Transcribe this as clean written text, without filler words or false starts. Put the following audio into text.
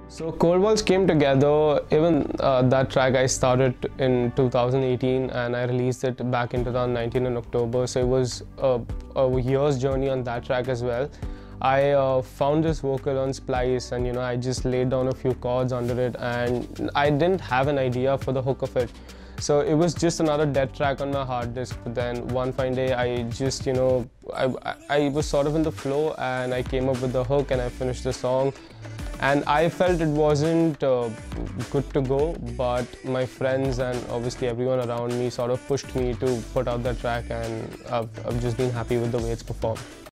So Cold Walls came together, even that track I started in 2018 and I released it back in 2019 in October. So it was a year's journey on that track as well. I found this vocal on Splice and I just laid down a few chords under it and I didn't have an idea for the hook of it. So it was just another dead track on my hard disk, but then one fine day I just, I was sort of in the flow and I came up with the hook and I finished the song. And I felt it wasn't good to go, but my friends and obviously everyone around me sort of pushed me to put out that track, and I've just been happy with the way it's performed.